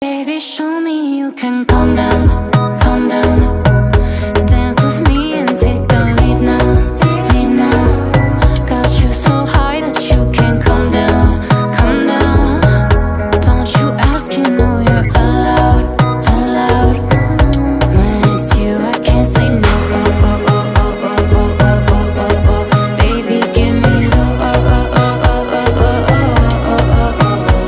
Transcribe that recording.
Baby, show me you can calm down, calm down.